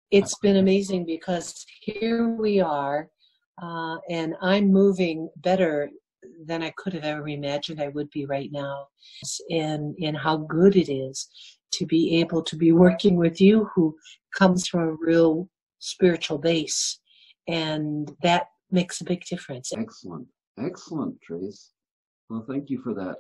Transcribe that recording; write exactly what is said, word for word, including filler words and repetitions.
it's been amazing because here we are, uh, and I'm moving better than I could have ever imagined I would be right now. And, and how good it is to be able to be working with you, who comes from a real spiritual base. And that makes a big difference. Excellent. Excellent, Trace. Well, thank you for that.